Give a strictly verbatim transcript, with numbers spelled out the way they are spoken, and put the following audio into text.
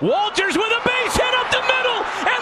Wolters with a base hit up the middle, and